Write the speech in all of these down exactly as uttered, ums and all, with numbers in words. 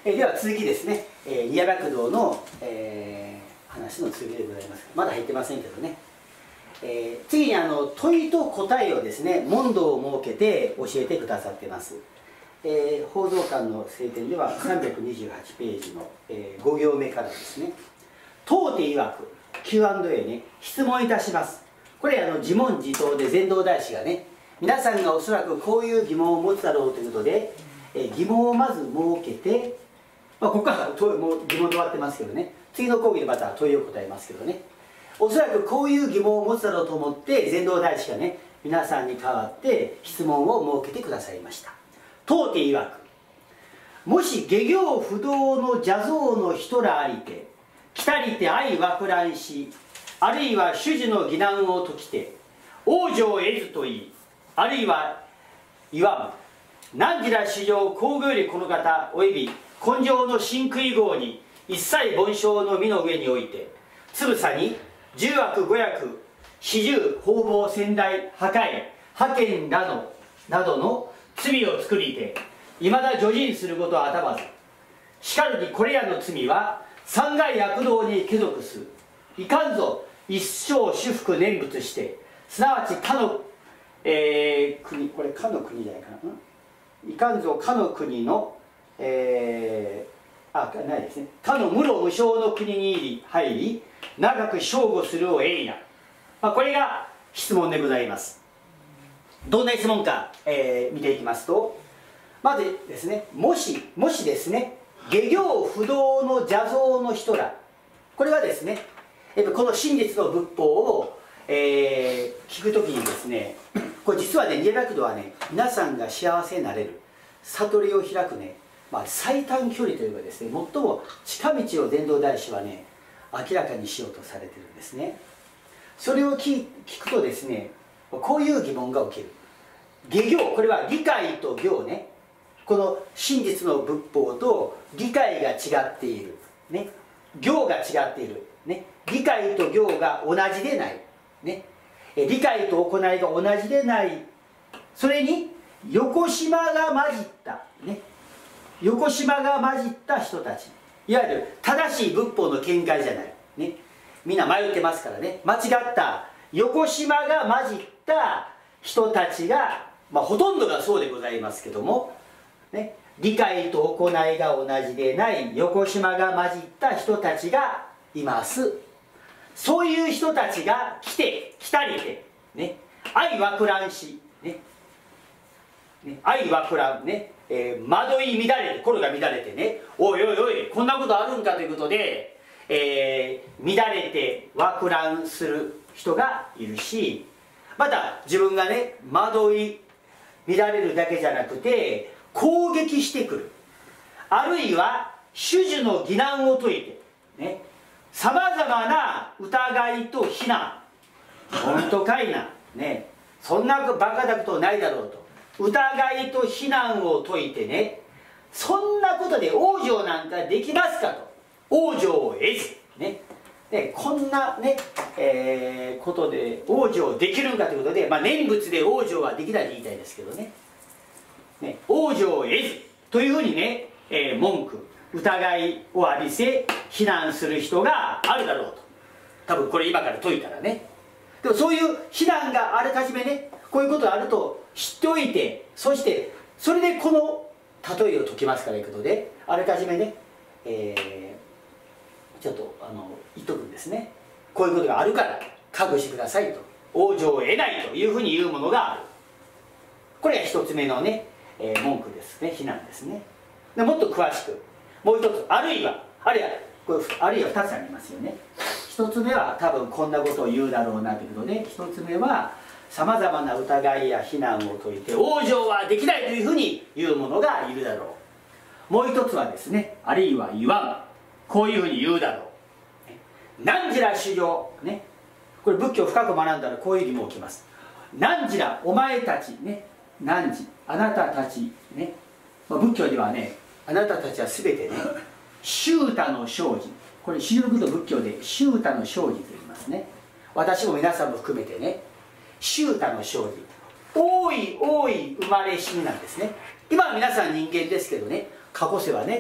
えでは続きですね、えー、二夜学堂の、えー、話の続きでございます。まだ入ってませんけどね、えー、次にあの問いと答えをですね、問答を設けて教えてくださってます。えー、報道官の聖典ではさんびゃくにじゅうはちページの、えー、ご行目からですね、問うて曰く キューアンドエー ね、質問いたします。これあの自問自答で伝道大師がね、皆さんがおそらくこういう疑問を持つだろうということで、えー、疑問をまず設けて、まあ、ここから問いもう疑問で終わってますけどね、次の講義でまた問いを答えますけどね、おそらくこういう疑問を持つだろうと思って伝道大師がね、皆さんに代わって質問を設けてくださいました。問うて曰く、もし下行不動の邪像の人らありて来たりて相枠乱し、あるいは主事の疑難を解きて往生を得ずといい、あるいは言わむ何時ら主上皇后よりこの方および根性の真空号に一切凡象の身の上においてつぶさに十悪五悪四十方々先代破壊破剣などなどの罪を作りていまだ除人することはあたまず、しかるにこれらの罪は三害悪道に帰属すいかんぞ一生主福念仏して、すなわちかの、えー、国、これかの国じゃないかな、いかんぞかの国の、えー、あないですね、かの無路無償の国に入り長く正吾するをえいな、まあ、これが質問でございます。どんな質問か、えー、見ていきますと、まずですね、もしもしですね、下行不動の邪像の人ら、これはですね、この真実の仏法を、えー、聞くときにですね、これ実はね、二夜学堂はね、皆さんが幸せになれる悟りを開くね、まあ、最短距離というかですね、最も近道を伝道大師はね、明らかにしようとされてるんですね。それを聞くとですね、こういう疑問が起きる。下行、これは理解と行ね、この真実の仏法と理解が違っている、ね、行が違っている、ね、理解と行が同じでない、ね、理解と行いが同じでない、それに横島が混じった、ね、横島が混じった人たち、いわゆる正しい仏法の見解じゃない、ね、みんな迷ってますからね、間違った横島が混じった人たちが、まあ、ほとんどがそうでございますけども、ね、理解と行いが同じでない横島が混じった人たちがいます。そういう人たちが来て来たりて、ね、相枠乱し、ねね、相枠乱ね、えー、惑い乱れて、心が乱れてね、おいおいおいこんなことあるんかということで、えー、乱れて枠乱する人がいるし、また自分がね惑い乱れるだけじゃなくて攻撃してくる、あるいは主樹の疑難を解いてね、さまざまな疑いと非難、本当かいな、ね、そんなバカなことないだろうと疑いと非難を解いてね、そんなことで往生なんかできますかと、往生を得ず、ね、でこんなね、えー、ことで往生できるかということで、まあ、念仏で往生はできないと言いたいですけどね、ね、往生を得ずというふうにね、えー、文句疑いを浴びせ非難する人があるだろうと、多分これ今から解いたらね、でもそういう非難があらかじめね、こういうことがあると知っておいて、そしてそれでこの例えを解きますからということで、あらかじめね、えー、ちょっとあの言っとくんですね。こういうことがあるから覚悟してくださいと、往生を得ないというふうに言うものがある。これが一つ目のね、えー、文句ですね、非難ですね。でもっと詳しくもう一つ、あるいはあるいはこれあるいはふたつありますよね。一つ目は多分こんなことを言うだろうなということで、一つ目はさまざまな疑いや非難を解いて往生はできないというふうに言う者がいるだろう。もう一つはですね、あるいは言わん、こういうふうに言うだろう。何時ら修行ね、これ仏教を深く学んだらこういう疑問起きます。何時らお前たちね、何時あなたたちね、まあ、仏教ではね、あなたたちは全てね、修太の生じ、これ四六の仏教で修太の生じと言いますね。私も皆さんも含めてね、修太の生じ、多い多い生まれ死になんですね。今は皆さん人間ですけどね、過去世はね、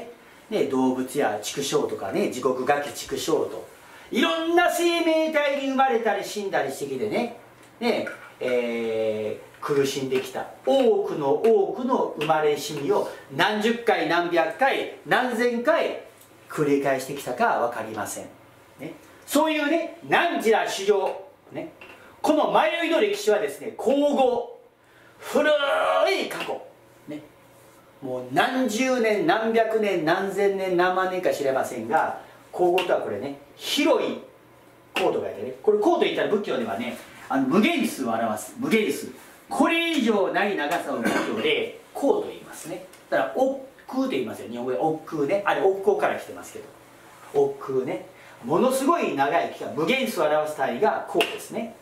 ね、動物や畜生とかね、地獄ガキ畜生といろんな生命体に生まれたり死んだりしてきてね、ねえー、苦しんできた多くの多くの生まれ死にを何十回何百回何千回繰り返してきたか分かりません、ね、そういうね何時ら修行、ね、この迷いの歴史はですね、口語古い過去、ね、もう何十年何百年何千年何万年か知れませんが、口語とはこれね、広いコードがいてね、これコード言ったら仏教ではね、あの無限数を表す無限数、これ以上ない長さを仏教でコードと言いますね。だから億劫と言いますよ、日本語で億劫ね、あれ億劫から来てますけど、億劫ね、ものすごい長い期間、無限数を表す単位がコードですね。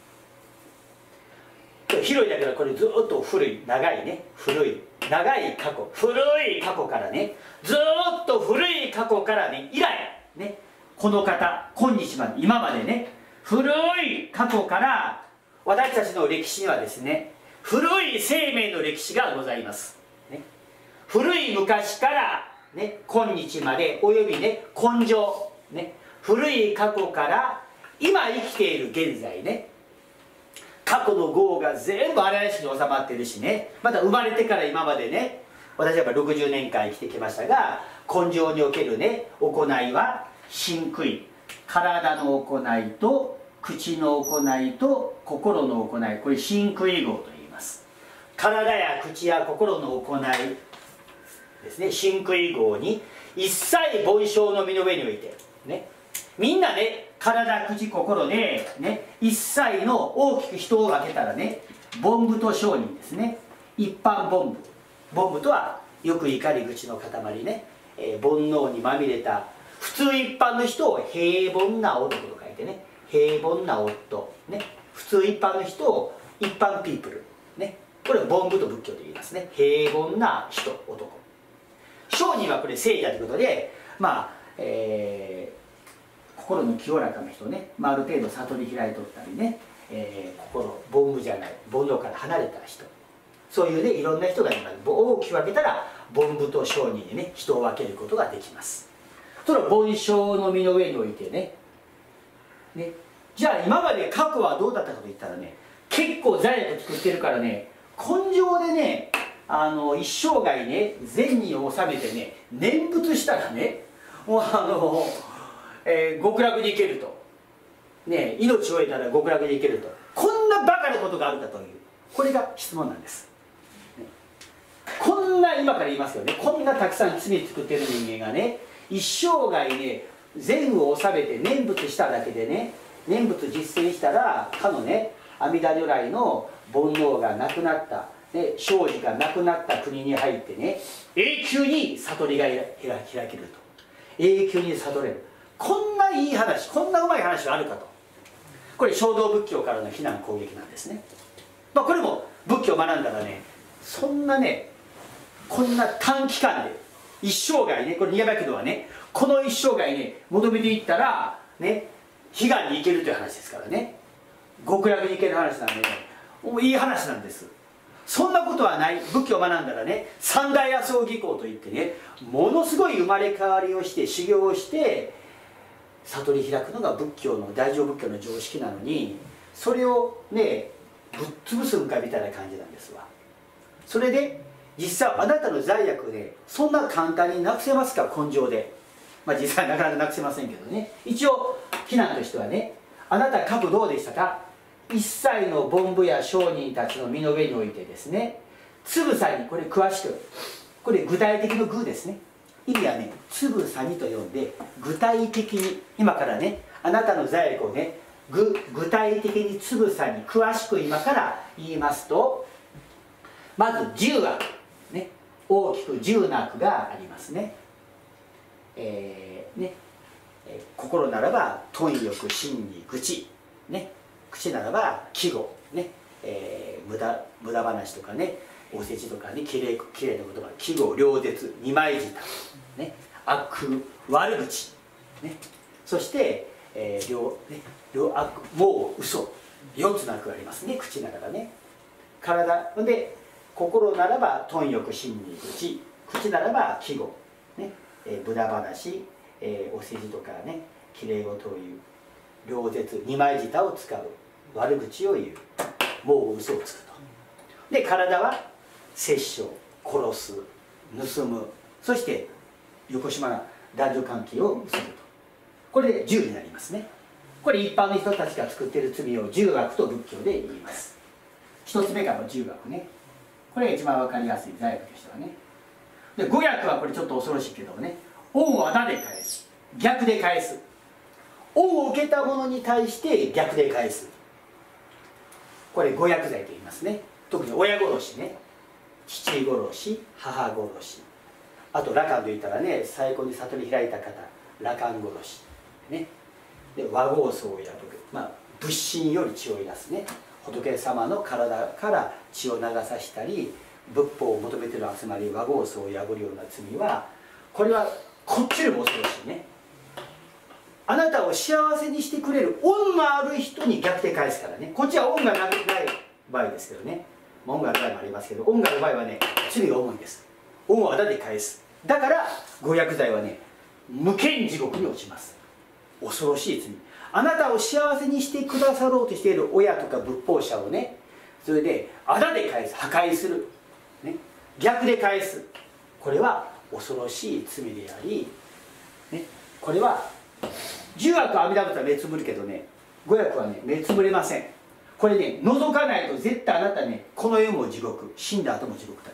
広いだけどこれずっと古い長いね、古い長い過去、古い過去からね、ずっと古い過去からね以来ね、この方今日まで今までね、古い過去から私たちの歴史にはですね、古い生命の歴史がございます、ね、古い昔からね今日までおよびね今生ね、古い過去から今生きている現在ね、過去の業が全部荒石に収まってるしね、また生まれてから今までね、私はやっぱろくじゅうねんかん生きてきましたが、根性におけるね行いは真悔、体の行いと口の行いと心の行い、これ真悔業と言います。体や口や心の行いですね、真悔業に一切凡生の身の上においてね、みんなね体口心でね一切の大きく人を分けたらね、凡夫と聖人ですね。一般凡夫、凡夫とはよく怒り口の塊ね、えー、煩悩にまみれた普通一般の人を平凡な男と書いてね、平凡な夫ね、普通一般の人を一般ピープルね、これは凡夫と仏教で言いますね。平凡な人男、聖人はこれ聖者ということで、まあえー心の清らかな人ね、まあ、ある程度悟り開いとったりね、えー、心凡夫じゃない煩悩から離れた人、そういうねいろんな人がいます。大きく分けたら凡夫と聖人でね人を分けることができます。それは凡生の身の上においてね、ね、じゃあ今まで過去はどうだったかといったらね、結構罪悪作ってるからね、根性でねあの一生涯ね善人を治めてね念仏したらね、もうあのえー、極楽に行けると、ね、命を得たら極楽に行けると、こんなバカなことがあるかという、これが質問なんです、ね、こんな今から言いますよね、こんなたくさん罪作ってる人間がね一生涯ね善を治めて念仏しただけでね、念仏実践したらかのね阿弥陀如来の煩悩がなくなった、ね、生死がなくなった国に入ってね永久に悟りが開けると、永久に悟れる、こんないい話、こんなうまい話があるかと。これ衝動仏教からの非難攻撃なんですね。まあ、これも仏教を学んだらね、そんなねこんな短期間で一生涯ね、これ二百度はねこの一生涯ね求めていったらね悲願に行けるという話ですからね、極楽に行ける話なんでね、もういい話なんです。そんなことはない。仏教を学んだらね三大阿僧義行といってね、ものすごい生まれ変わりをして修行をして悟り開くのが仏教の大乗仏教の常識なのに、それをねぶっ潰すんかみたいな感じなんですわ。それで実際あなたの罪悪でそんな簡単になくせますか、根性で。まあ実際なかなかなくせませんけどね、一応非難としてはね、あなた過去どうでしたか。一切の凡夫や聖人たちの身の上においてですね、つぶさに、これ詳しく、これ具体的の具ですね、意味はねつぶさにと呼んで、具体的に今からねあなたの罪悪をね具具体的につぶさに詳しく今から言いますと、まず十悪ね、大きく十の悪がありますね。えー、ね、えー、心ならば貪欲真に愚痴ね、口ならば季語ね、えー、無駄無駄話とかね、おせちとかね、きれいきれいな言葉、季語両舌二枚舌ね、悪悪口ね、そして、えー、両ね両悪もう嘘、四つの悪がありますね。口ならばね、体で心ならば貪欲真に愚痴、口ならば季語ね、 えー、無駄話、えー、お世辞とかね、きれい事を言う、両舌二枚舌を使う、悪口を言う、もう嘘をつくと。で体は殺生、殺す、盗む、そして横島な男女関係を結ぶと。これでじゅうになりますね。これ一般の人たちが作っている罪を十悪と仏教で言います。一つ目からの十悪ね、これが一番分かりやすい罪悪としてはね。で五悪はこれちょっと恐ろしいけどもね、恩をあだで返す、逆で返す、恩を受けた者に対して逆で返す、これ五悪罪と言いますね。特に親殺しね、父殺し、母殺し、あと羅漢といったらね、最高に悟り開いた方、羅漢殺しね。で和合僧を破る、まあ仏心より血を出すね、仏様の体から血を流さしたり、仏法を求めている集まり、和合僧を破るような罪は、これはこっちよりも恐ろしいね。あなたを幸せにしてくれる恩のある人に逆で返すからね。こっちは恩がない場合ですけどね、恩がある場合もありますけど、恩がある場合はね、罪が重いんです。恩をあだで返す。だから五悪罪はね、無間地獄に落ちます。恐ろしい罪。あなたを幸せにしてくださろうとしている親とか仏法者をね、それであだで返す、破壊する、ね、逆で返す、これは恐ろしい罪であり、ね、これは十悪阿弥陀仏は目つぶるけどね、五悪はね目つぶれません。これね除かないと絶対あなたね、この世も地獄、死んだ後も地獄だから。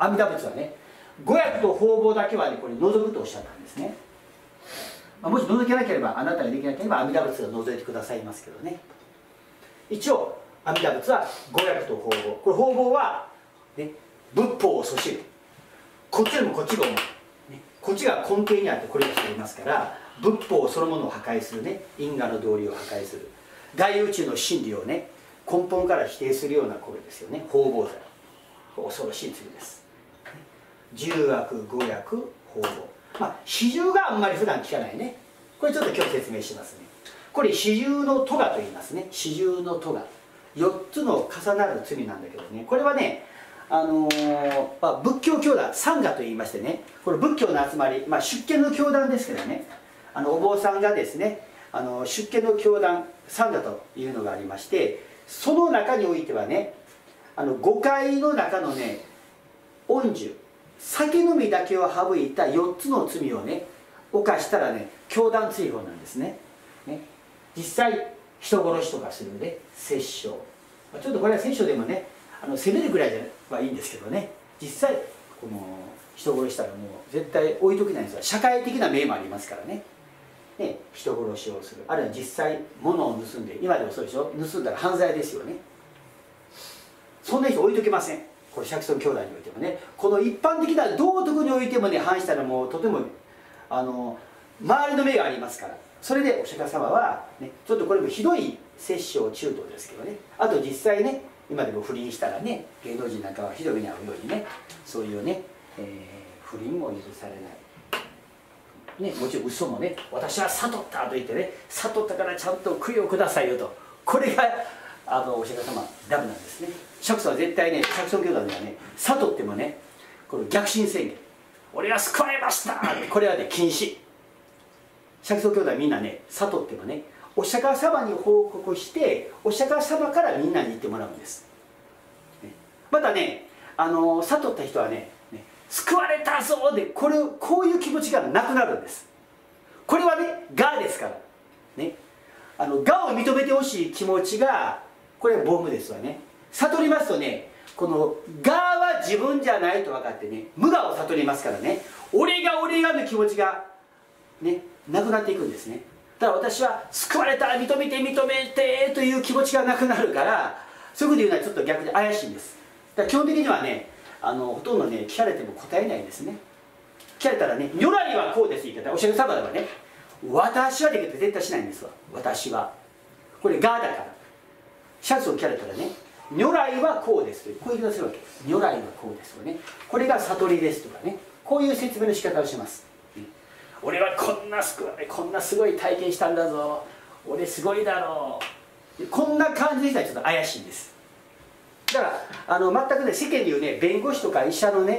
阿弥陀仏はね、五悪と方々だけはねこれ除くとおっしゃったんですね。まあ、もし除けなければ、あなたができなければ阿弥陀仏が除いてくださいますけどね。一応阿弥陀仏は五悪と方々、これ方々は、ね、仏法を阻止る、こっちよりもこっちが重い、ね、こっちが根底にあってこれがしていますから、仏法そのものを破壊するね、因果の道理を破壊する、大宇宙の真理をね根本から否定するような行為ですよね。方々罪、恐ろしい罪です。十悪五悪方々、まあ四十があんまり普段聞かないね。これちょっと今日説明しますね。これ四十の咎と言いますね。四十の咎、よっつの重なる罪なんだけどね、これはね、あのーまあ、仏教教団三河と言いましてね、これ仏教の集まり、まあ、出家の教団ですけどね、あのお坊さんがですね、あの出家の教団三河というのがありまして、その中においてはね、あの五戒の中のね、恩寿、酒飲みだけを省いたよっつの罪をね犯したらね、教団追放なんですね。ね、実際人殺しとかするね、殺生、まあ、ちょっとこれは殺生でもね、あの責めるぐらいじゃはいいんですけどね、実際この人殺したらもう絶対置いとけないんですよ。社会的な面もありますからね。ね、人殺しをする、あるいは実際物を盗んで、今でもそうでしょ、盗んだら犯罪ですよね。そんな人置いとけません。これ釈尊兄弟においてもね、この一般的な道徳においてもね反したらもうとてもあの周りの目がありますから、それでお釈迦様は、ね、ちょっとこれもひどい殺生中等ですけどね、あと実際ね、今でも不倫したらね、芸能人なんかはひどい目に遭うようにね、そういうね、えー、不倫も許されない、ね、もちろん嘘もね、私は悟ったと言ってね、悟ったからちゃんと供養くださいよと、これがあのお釈迦様ダメなんですね。釈尊は絶対ね、釈尊教団ではね、悟ってもね、この逆進宣言、俺は救われましたって、これはね禁止。釈尊教団はみんなね、悟ってもね、お釈迦様に報告して、お釈迦様からみんなに言ってもらうんです、ね、またね、あの悟った人はね、ね救われたぞで、これこういう気持ちがなくなるんです。これはね我ですからね、あの我を認めてほしい気持ちが、これは凡無ですわね。悟りますとね、この我は自分じゃないと分かってね、無我を悟りますからね、俺が俺がの気持ちがねなくなっていくんですね。だから私は救われた、認めて認めてという気持ちがなくなるから、そういうこと言うのはちょっと逆で怪しいんです。だから基本的にはね、あのほとんどね聞かれても答えないんですね。聞かれたらね、如来はこうです言い方、お釈迦様ではね、私はできるって絶対しないんですわ。私はこれ我だから、シャツを聞かれたらね、如来はこうですという、こういう言い方するわけです。如来はこうですとかね、これが悟りですとかね、こういう説明の仕方をします。俺はこんなすごい、こんなすごい体験したんだぞ、俺すごいだろう、こんな感じでしたらちょっと怪しいんです。だからあの全くね、世間でいうね、弁護士とか医者のね、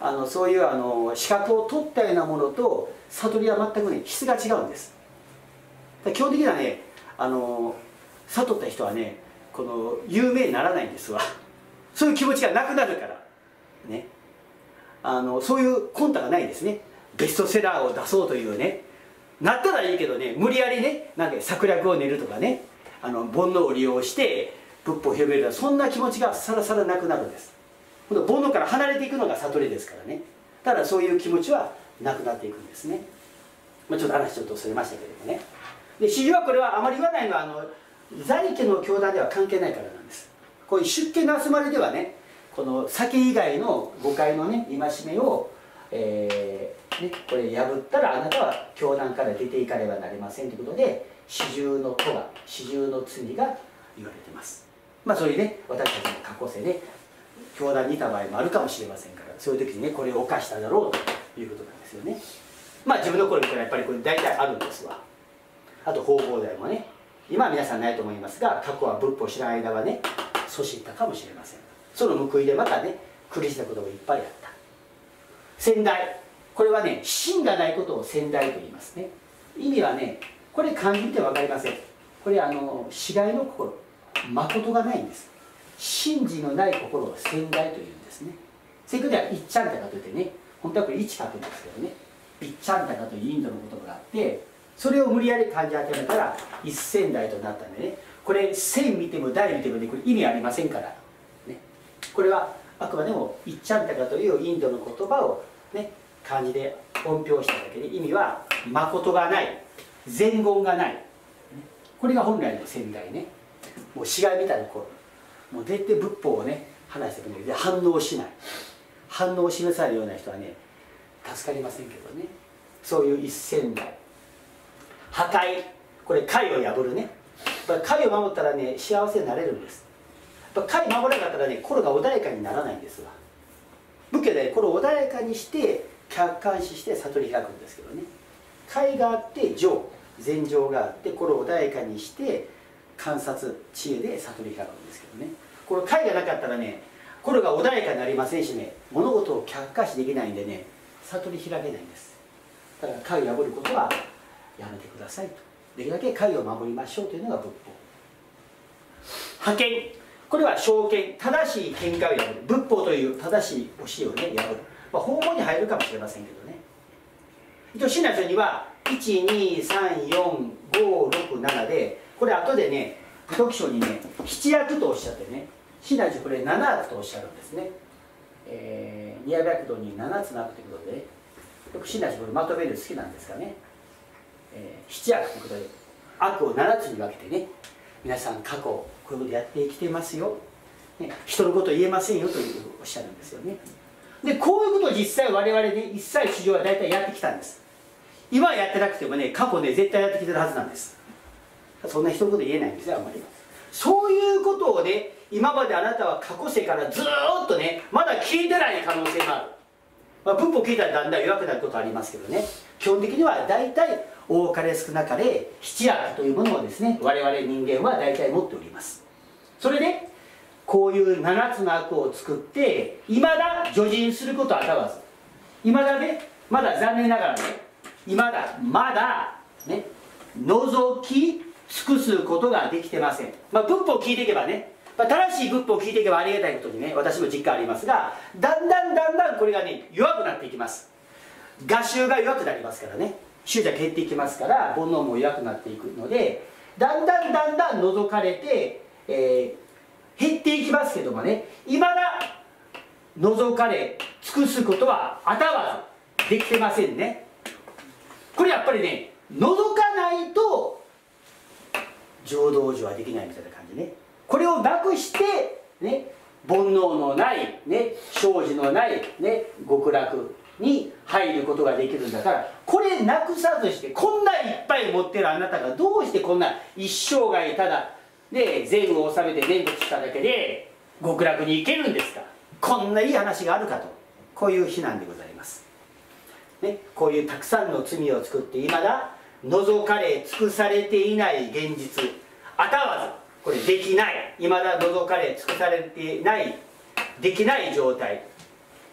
あのそういうあの資格を取ったようなものと悟りは全くね質が違うんです。基本的にはね、あの悟った人はねこの有名にならないんですわ。そういう気持ちがなくなるからね、あのそういう魂胆がないんですね。ベストセラーを出そうというね、なったらいいけどね、無理やりねなんか策略を練るとかね、あの煩悩を利用して仏法を広める、そんな気持ちがさらさらなくなるんです。煩悩から離れていくのが悟りですからね。ただそういう気持ちはなくなっていくんですね。まあ、ちょっと話ちょっとそれましたけれどもね。で四十はこれはあまり言わないのはあの在家の教団では関係ないからなんです。こういう出家の集まりではね、この酒以外の誤解のね戒めを、えーね、これ破ったらあなたは教団から出ていかねばなりませんということで、四十の咎、四十の罪が言われています。まあそういうね、私たちの過去世で、ね、教団にいた場合もあるかもしれませんから、そういう時にねこれを犯しただろうということなんですよね。まあ自分の頃にこれやっぱりこれ大体あるんですわ。あと方々代もね、今は皆さんないと思いますが、過去は仏法を知らない間はねそしったかもしれません。その報いでまたね苦しんだことがいっぱいあった。先代、これはね真がないことを先代と言いますね。意味はね、これ漢字見て分かりません。これあの死骸の心、誠がないんです。真実のない心を先代というんですね。正確にはイッチャンタカといってね、本当はこれ一書くんですけどね、イッチャンタカというインドの言葉があって、それを無理やり漢字当てられたら一千代となったんでね、これ千見ても代見てもねこれ意味ありませんから、ね、これはあくまでもイッチャンタカというインドの言葉をね漢字で音標しただけで、意味は誠がない、前言がない、ね、これが本来の先代ね。もう死骸みたいなこうもう絶対仏法をね話してくれる、反応しない、反応を示されるような人はね助かりませんけどね。そういう一千代破壊、これ戒を破るね。やっぱ戒を守ったらね幸せになれるんです。やっぱ戒守らなかったらね心が穏やかにならないんですわ。仏教で心を穏やかにして客観視して悟り開くんですけどね。戒があって情、禅情があって心を穏やかにして観察知恵で悟り開くんですけどね。この戒がなかったらね心が穏やかになりませんしね、物事を客観視できないんでね悟り開けないんです。だから戒を破ることはやめてくださいと。できるだけ戒を守りましょうというのが仏法。覇権、これは正見、正しい見解を破る、仏法という正しい教えをね破る、まあ、法門に入るかもしれませんけどね。一応親鸞聖にはいちにさんよんごろくななで、これ後でね仏徳書にね七悪とおっしゃってね、親鸞聖これ七悪とおっしゃるんですね。えー、二夜百道に七つの悪ということで、よく親鸞聖これまとめる好きなんですかね。えー、七悪ということで悪を七つに分けてね、皆さん過去こういうことやってきてますよ、ね、人のこと言えませんよというおっしゃるんですよね。でこういうことを実際我々ね一切修行は大体やってきたんです。今はやってなくてもね過去ね絶対やってきてるはずなんです。そんな人のこと言えないんですよあんまり。そういうことをね今まであなたは過去世からずーっとねまだ聞いてない可能性もある。まあ、仏法聞いたらだんだん弱くなることはありますけどね、基本的には大体多かれ少なかれ七悪というものをですね我々人間は大体持っております。それでこういう七つの悪を作っていまだ除尽することはあたわず、いまだねまだ残念ながらねいまだまだね除き尽くすことができてません。まあ仏法を聞いていけばね、まあ、正しい仏法を聞いていけばありがたいことにね私も実感ありますが、だんだんだんだんこれがね弱くなっていきます。我習が弱くなりますからね、執着減っていきますから煩悩も弱くなっていくので、だんだんだんだん除かれて、えー、減っていきますけどもね、いまだ除かれ尽くすことはあたわずできてませんね。これやっぱりね除かないと浄土往生はできないみたいな感じね。これをなくしてね煩悩のないね生じのないね極楽に入ることができるんだから、これなくさずしてこんないっぱい持ってるあなたがどうしてこんな一生涯ただで善を収めて念仏しただけで極楽に行けるんですか。こんないい話があるかと、こういう非難でございます、ね、こういうたくさんの罪を作っていまだ除かれ尽くされていない現実あたわずこれできない、いまだ除かれ尽くされていないできない状態、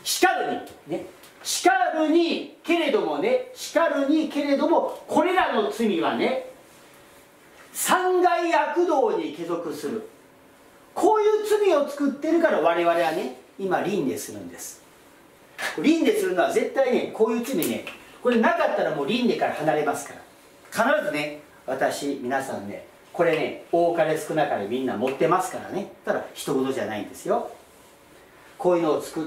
しかるにね、しかるにけれどもね、しかるにけれども、これらの罪はね、三害悪道に帰属する。こういう罪を作ってるから我々はね、今輪廻するんです。輪廻するのは絶対ね、こういう罪ね、これなかったらもう輪廻から離れますから。必ずね、私皆さんね、これね、多かれ少なかれみんな持ってますからね。ただ一言じゃないんですよ。こういうのを作って、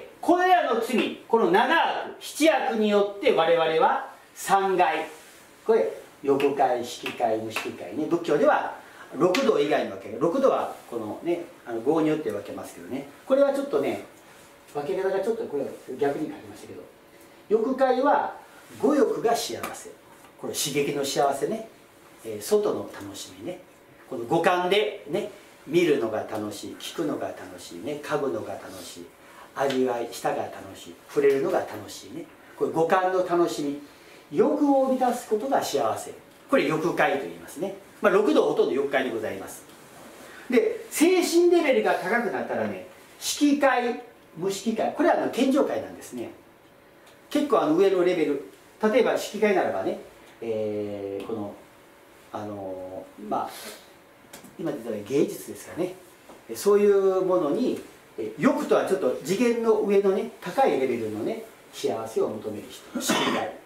これらの罪、このなな悪しち悪によって我々は三害、これ欲界、色界、無色界ね、仏教では六道以外の分け、六道はこのね、あの業によって分けますけどね、これはちょっとね、分け方がちょっとこれ逆に書きましたけど、欲界は五欲が幸せ、これ刺激の幸せね、えー、外の楽しみね、この五感でね、見るのが楽しい、聞くのが楽しいね、嗅ぐのが楽しい、味わい舌が楽しい、触れるのが楽しいね、これ五感の楽しみ、欲を満たすことが幸せ、これ欲界と言いますね。まあ、六道ほとんど欲界でございます。で、精神レベルが高くなったらね、色界、無色界、これはあの見上界なんですね。結構あの上のレベル、例えば色界ならばね、えー、このあのー、まあ今言ったら芸術ですかね、そういうものに欲とはちょっと次元の上のね、高いレベルのね、幸せを求める人、色界、ね、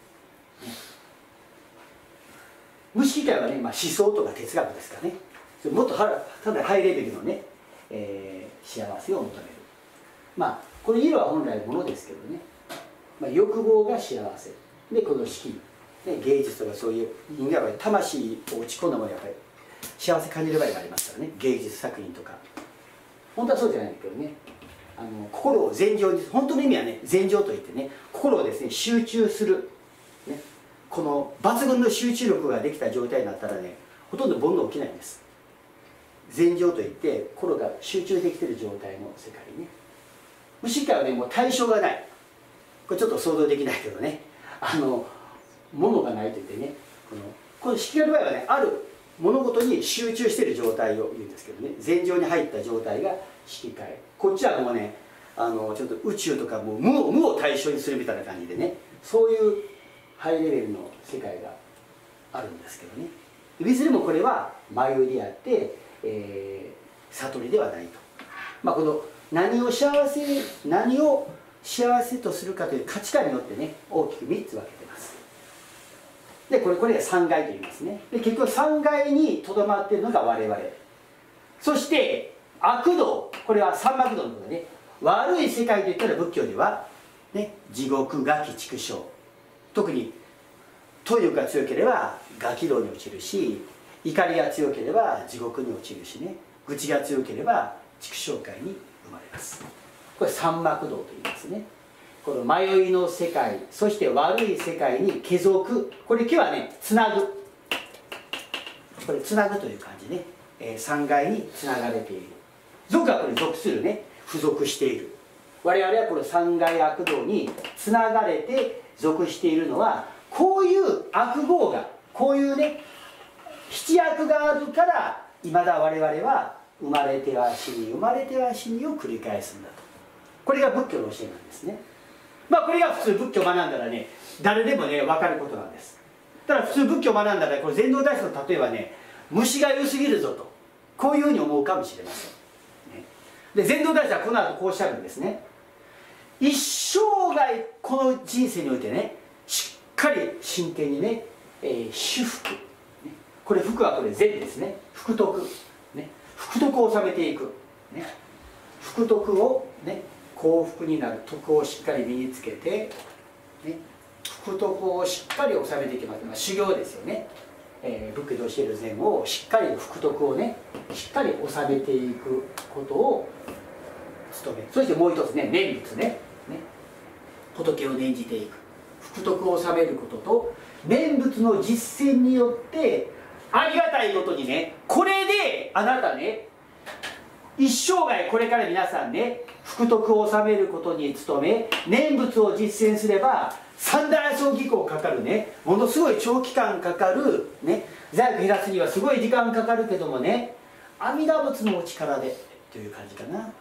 無色界はね、まあ、思想とか哲学ですかね、もっとはただハイレベルのね、えー、幸せを求める。まあこの色は本来ものですけどね、まあ、欲望が幸せで、この色、ね、芸術とかそういう人間は魂を打ち込んだものやっぱり幸せ感じる場合がありますからね、芸術作品とか。本当はそうじゃないんだけどね、あの心を禅定に、本当の意味はね、禅定といってね、心をですね集中する、ね、この抜群の集中力ができた状態になったらね、ほとんど煩悩起きないんです。禅定といって心が集中できている状態の世界ね。無色界はね、もう対象がない、これちょっと想像できないけどね、あの物がないといってね、このこの色界の場合はね、ある物事に集中している状態を言うんですけどね、禅定に入った状態が色界。こっちはもうね、あのちょっと宇宙とかもう無を無を対象にするみたいな感じでね、そういうハイレベルの世界があるんですけどね、いずれもこれは迷いであって、えー、悟りではないと。まあ、この何を幸せ何を幸せとするかという価値観によってね、大きくみっつ分けてます。でこれこれが三害と言いますね。で結局三害にとどまっているのが我々。そして悪道、これは三悪道のことでね、悪い世界といったら仏教では、ね、地獄餓鬼畜生、特に貪欲が強ければ餓鬼道に落ちるし、怒りが強ければ地獄に落ちるしね、愚痴が強ければ畜生界に生まれます。これ三悪道と言いますね。この迷いの世界、そして悪い世界に帰属、これ今日はね、つなぐ、これつなぐという感じね、えー、三害につながれている。属はこれ属するね、付属している。我々はこの三害悪道につながれて属しているのは、こういう悪業が、こういうね、七悪があるから、いまだ我々は生まれては死に、生まれては死にを繰り返すんだと。これが仏教の教えなんですね。まあこれが普通仏教を学んだらね、誰でもね、分かることなんです。ただ普通仏教を学んだら、これ禅道大師の例えばね、虫が良すぎるぞと、こういうふうに思うかもしれません。ね、で禅道大師はこの後こうおっしゃるんですね。一生涯この人生においてね、しっかり真剣にね、えー、修福、ね、これ福はこれ禅ですね、福徳、ね、福徳を収めていく、ね、福徳をね、幸福になる徳をしっかり身につけて、ね、福徳をしっかり収めていきます、まあ、修行ですよね、えー、仏教で教える禅をしっかり福徳をね、しっかり収めていくことを努める。そしてもう一つね、念仏ね、ね、仏を念じていく、福徳を収めることと念仏の実践によって、ありがたいことにね、これであなたね、一生涯これから皆さんね、福徳を収めることに努め、念仏を実践すれば三大葬儀行かかるね、ものすごい長期間かかるね、財布減らすにはすごい時間かかるけどもね、阿弥陀仏のお力でという感じかな。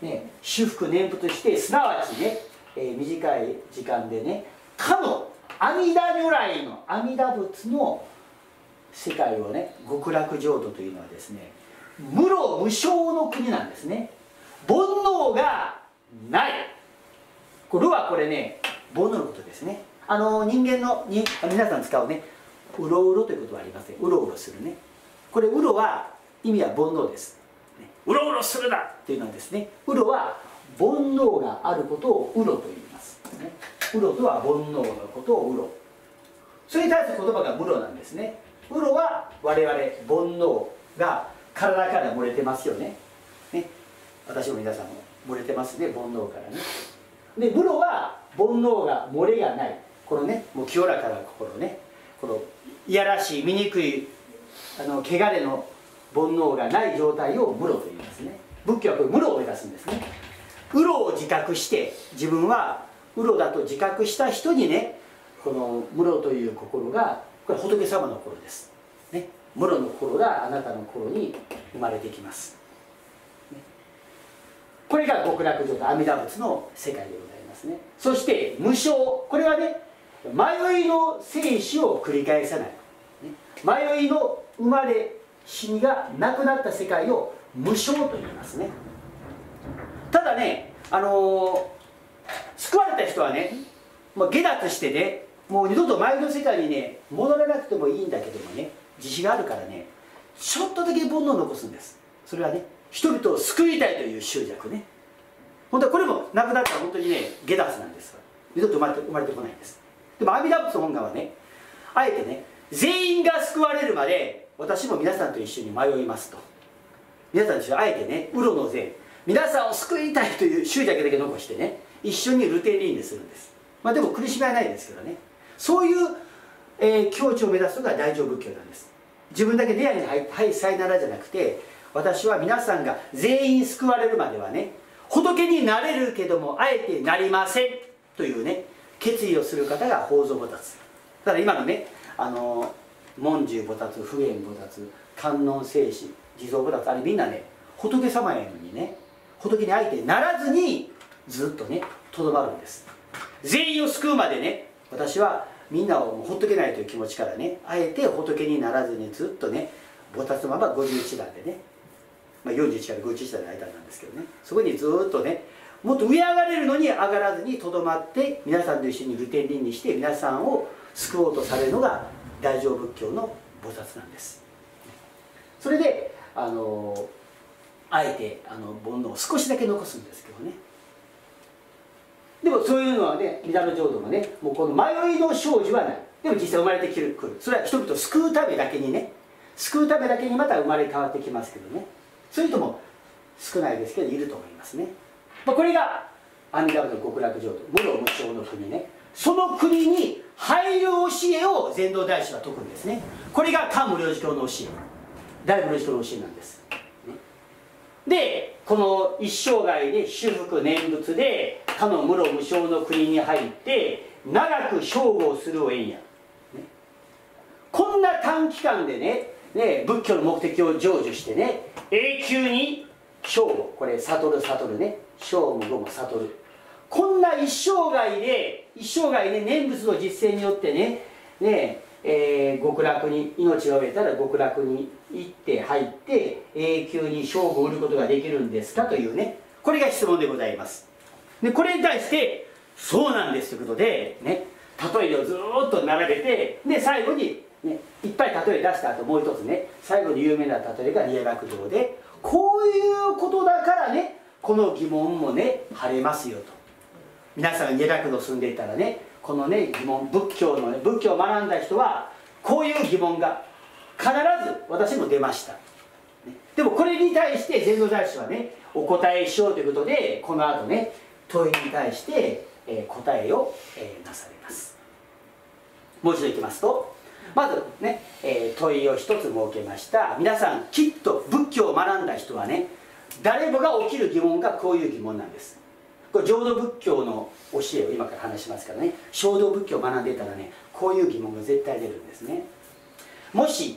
ね、修復念仏してすなわちね、えー、短い時間でねかの阿弥陀如来の阿弥陀仏の世界をね極楽浄土というのはですね無老無償の国なんですね。煩悩がない。これはこれね煩悩のことですね。あの人間のに皆さん使うねうろうろということはありません。うろうろするね。これうろは意味は煩悩です、ね、うろうろするなっていうのはですねうろは煩悩があることをうろと言います、ね、うろとは煩悩のことをうろ、それに対する言葉が無ろなんですね。うろは我々煩悩が体から漏れてますよね。ね、私も皆さんも漏れてますね、煩悩からね。で無ろは煩悩が漏れがない、このねもう清らかな心ね、このいやらしい醜いあの汚れの煩悩がない状態を無ろと言いますね。仏教はこれ無ろを目指すんですね。うろを自覚して自分はうろだと自覚した人にねこの無ろという心がこれ仏様の心です、ね、無ろの心があなたの心に生まれてきます、ね、これが極楽浄土阿弥陀仏の世界でございますね。そして無償、これはね迷いの生死を繰り返さない、ね、迷いの生まれ死にがなくなった世界を無償と言いますね。ただね、あのー、救われた人はね、まあ、下脱してねもう二度と前の世界にね戻らなくてもいいんだけどもね自信があるからねちょっとだけ煩悩を残すんです。それはね人々を救いたいという執着ね。本当はこれもなくなったら本当にね下脱なんです。二度と生まれて生まれてこないんです。でも阿弥陀仏の本願はねあえてね全員が救われるまで私も皆さんと一緒に迷いますと、皆さんと一緒にあえてねうろの善、皆さんを救いたいという執着だけ残してね一緒にルテンリーンでするんです。まあでも苦しみはないですけどね、そういう、えー、境地を目指すのが大乗仏教なんです。自分だけ出会いに入ってはいさいならじゃなくて、私は皆さんが全員救われるまではね仏になれるけどもあえてなりませんというね決意をする方が法蔵菩薩。だから今のねあの文殊菩薩、普賢菩薩、観音聖子、地蔵菩薩、あれみんなね仏様やのにね仏にあえてならずにずっとねとどまるんです。全員を救うまでね私はみんなをほっとけないという気持ちからねあえて仏にならずにずっとね菩薩のままごじゅういちだんでね、まあ、よんじゅういちからごじゅういちだんの間なんですけどね、そこにずっとねもっと上上がれるのに上がらずにとどまって皆さんと一緒にルテンリンにして皆さんを救おうとされるのが大乗仏教の菩薩なんです。それであのあえてあの煩悩を少しだけ残すんですけどね。でもそういうのはね弥陀の浄土もねもうこの迷いの生じはない。でも実際生まれてくる、それは人々を救うためだけにね救うためだけにまた生まれ変わってきますけどね、そういう人も少ないですけどいると思いますね。まあ、これが阿弥陀仏の極楽浄土無老無償の国ね、その国に入る教えを禅道大師は説くんですね。これが漢無量寿経の教え、大無量寿経の教えなんです、ね、でこの一生涯で修復念仏でかの無老無償の国に入って長く生涯するをえんや、ね、こんな短期間で ね, ね仏教の目的を成就してね永久に生涯、これ悟る悟るね生も後も悟る、こんな一生涯で一生涯で念仏の実践によってねねえー、極楽に命が終えたら極楽に行って入って永久に生を売ることができるんですかというねこれが質問でございます。でこれに対してそうなんですということでね例えをずーっと並べてで最後に、ね、いっぱい例え出した後もう一つね最後に有名な例えが離学堂でこういうことだからねこの疑問もね晴れますよと。皆さんが離学堂住んでいたらねこのね疑問仏教のね仏教を学んだ人はこういう疑問が必ず私も出ました、ね、でもこれに対して禅道大師はねお答えしようということでこの後ね問いに対して、えー、答えを、えー、なされます。もう一度いきますとまずね、えー、問いを一つ設けました。皆さんきっと仏教を学んだ人はね誰もが起きる疑問がこういう疑問なんです。これ浄土仏教の教えを今から話しますからね小道仏教を学んでいたらねこういう疑問が絶対出るんですね。もし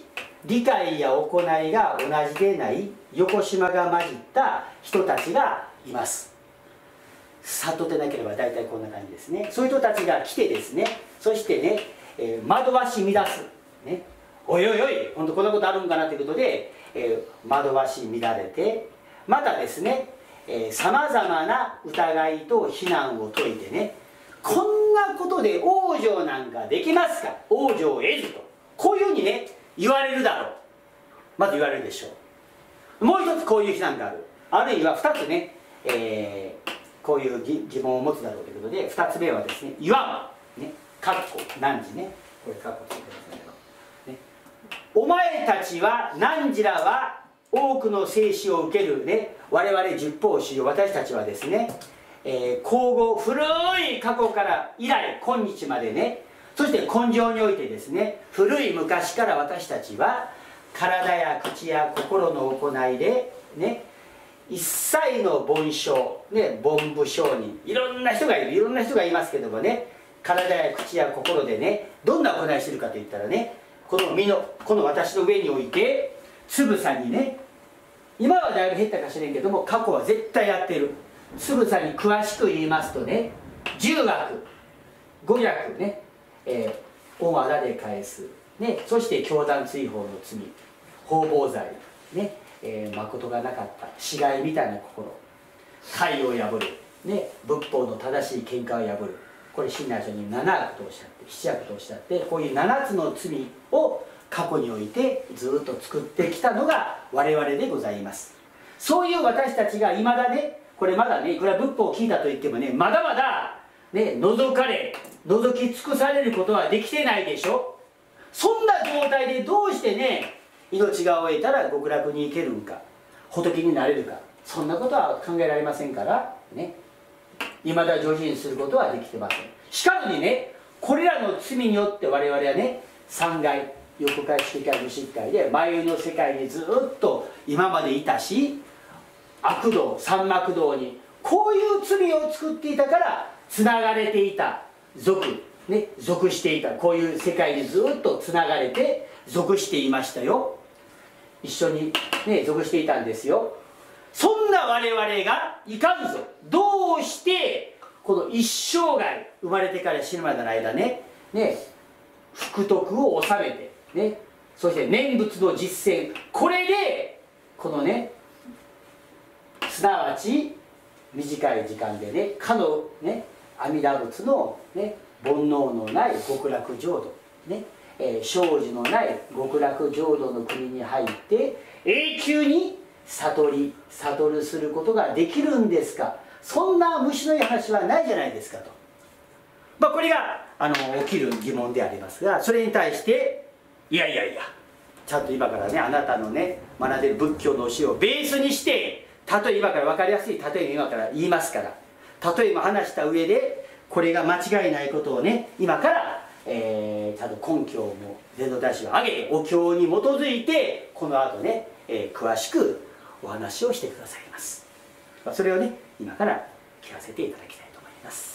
理解や行いが同じでない横島が混じった人たちがいます。悟ってなければ大体こんな感じですね。そういう人たちが来てですね、そしてね、えー、惑わし乱す、ね、おいおいおい本当こんなことあるんかなということで、えー、惑わし乱れて、またですねさまざまな疑いと非難を解いてね、こんなことで往生なんかできますか、往生を得ずと、こういうふうにね言われるだろう、まず言われるでしょう。もう一つこういう非難がある、あるいはふたつね、えー、こういう疑問を持つだろうということで、ふたつめはですね、言わん、ね、かっこ何時ね、これかっこついてますけど、ね、お前たちは何時らは多くの生死を受けるね、我々十方衆、私たちはですね、えー、皇后古い過去から以来今日までね、そして根性においてですね、古い昔から私たちは体や口や心の行いでね、一切の凡症、ね、凡夫商人、いろんな人がいる、いろんな人がいますけどもね、体や口や心でね、どんな行いしてるかといったらね、この身のこの私の上においてつぶさにね、今はだいぶ減ったかしれんけども過去は絶対やってる。つぶさに詳しく言いますとね、十悪五逆ね、えー、恩あだで返す、ね、そして教団追放の罪、方々罪、ねえー、誠がなかった死骸みたいな心、戒を破る、ね、仏法の正しい見解を破る、これ親鸞書に七悪とおっしゃって七悪とおっしゃって、こういう七つの罪を過去においてずっと作ってきたのが我々でございます。そういう私たちがいまだね、これまだね、いくら仏法を聞いたといってもね、まだまだね、覗かれ覗き尽くされることはできてないでしょ。そんな状態でどうしてね、命が終えたら極楽に行けるんか、仏になれるか、そんなことは考えられませんからね、いまだ上品することはできてません。しかもにね、これらの罪によって我々はね、三害、欲界、色界、無色界で迷いの世界にずっと今までいたし、悪道、三悪道にこういう罪を作っていたからつながれていた、属ね、属していた、こういう世界にずっとつながれて属していましたよ。一緒にね属していたんですよ。そんな我々がいかんぞ、どうしてこの一生涯、生まれてから死ぬまでの間ねね福徳を収めてね、そして念仏の実践、これでこのね、すなわち短い時間でね、かのね阿弥陀仏のね煩悩のない極楽浄土ね、えー、生死のない極楽浄土の国に入って永久に悟り悟るすることができるんですか。そんな虫のいい話はないじゃないですかと、まあ、これがあの起きる疑問でありますが、それに対していやいやいや、ちゃんと今からね、あなたのね学んでいる仏教の教えをベースにして、例え今から分かりやすい例え今から言いますから、例えも話した上でこれが間違いないことをね今から、えー、ちゃんと根拠も禅の大師を挙げてお経に基づいてこの後ね、えー、詳しくお話をしてくださいます。それをね今から聞かせていただきたいと思います。